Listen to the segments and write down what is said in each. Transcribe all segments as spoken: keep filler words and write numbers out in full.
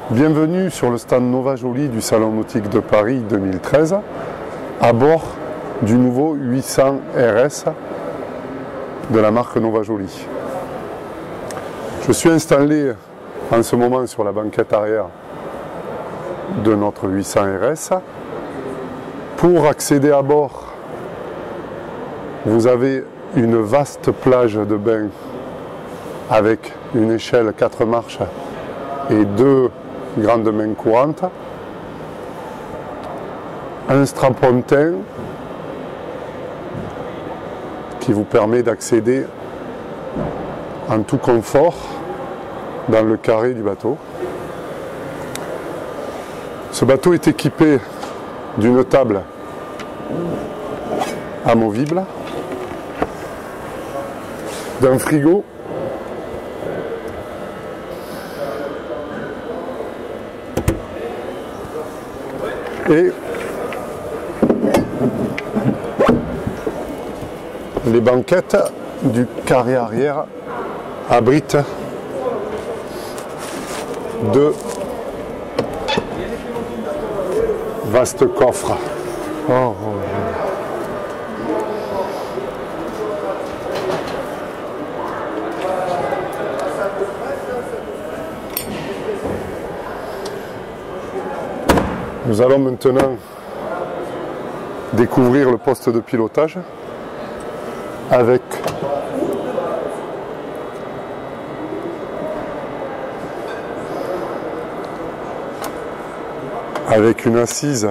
Bienvenue sur le stand Nova Jolie du Salon Nautique de Paris deux mille treize, à bord du nouveau huit cents R S de la marque Nova Jolie. Je suis installé en ce moment sur la banquette arrière de notre huit cents R S. Pour accéder à bord, vous avez une vaste plage de bain avec une échelle quatre marches et deux grandes mains courantes, un strapontin qui vous permet d'accéder en tout confort dans le carré du bateau. Ce bateau est équipé d'une table amovible, d'un frigo et les banquettes du carré arrière abritent deux vastes coffres. Oh, oh, oh. Nous allons maintenant découvrir le poste de pilotage avec avec une assise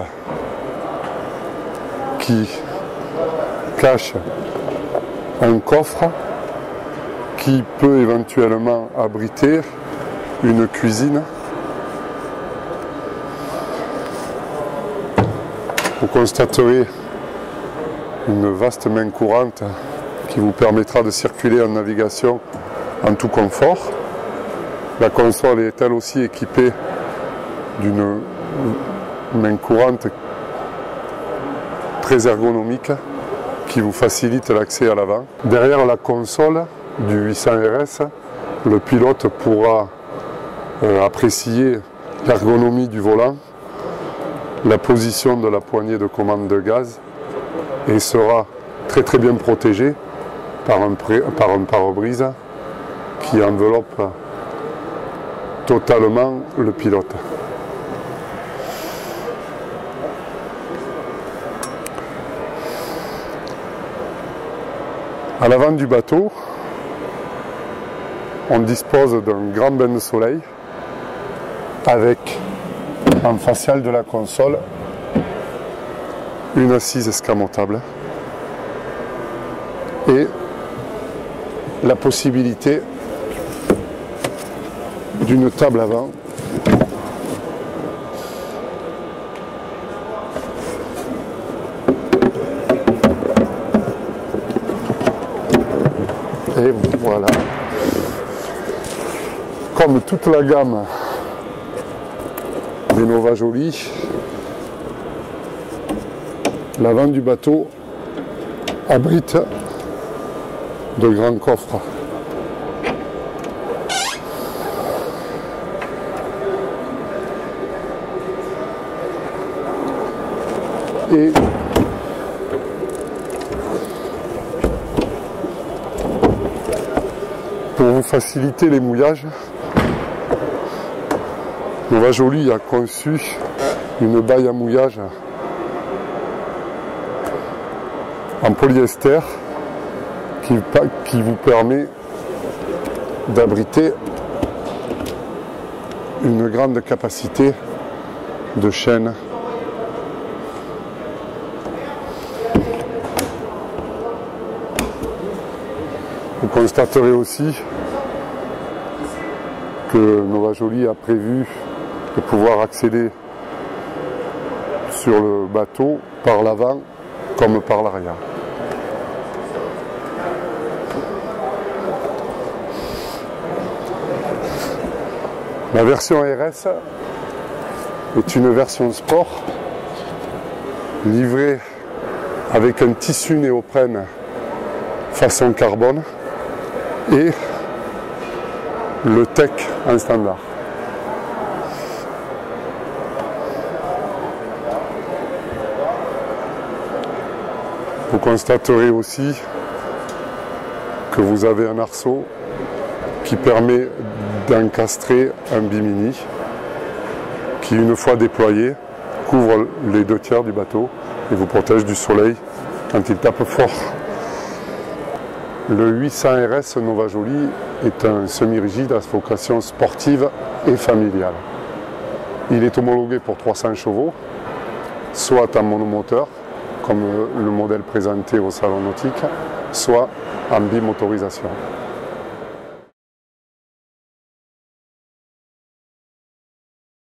qui cache un coffre qui peut éventuellement abriter une cuisine. Vous constaterez une vaste main courante qui vous permettra de circuler en navigation en tout confort. La console est elle aussi équipée d'une main courante très ergonomique qui vous facilite l'accès à l'avant. Derrière la console du huit cents R S, le pilote pourra euh, apprécier l'ergonomie du volant, la position de la poignée de commande de gaz et sera très très bien protégé par un, par un pare-brise qui enveloppe totalement le pilote. À l'avant du bateau, on dispose d'un grand bain de soleil avec en facial de la console une assise escamotable et la possibilité d'une table avant et voilà, comme toute la gamme des Nova Jolie, l'avant du bateau abrite de grands coffres. Et pour vous faciliter les mouillages, Nova Jolie a conçu une baille à mouillage en polyester qui, qui vous permet d'abriter une grande capacité de chaîne. Vous constaterez aussi que Nova Jolie a prévu de pouvoir accéder sur le bateau par l'avant comme par l'arrière. La version R S est une version sport livrée avec un tissu néoprène façon carbone et le Tech en standard. Vous constaterez aussi que vous avez un arceau qui permet d'encastrer un bimini qui, une fois déployé, couvre les deux tiers du bateau et vous protège du soleil quand il tape fort. Le huit cents R S Nova Jolie est un semi-rigide à vocation sportive et familiale. Il est homologué pour trois cents chevaux, soit en monomoteur, comme le modèle présenté au salon nautique, soit en bimotorisation.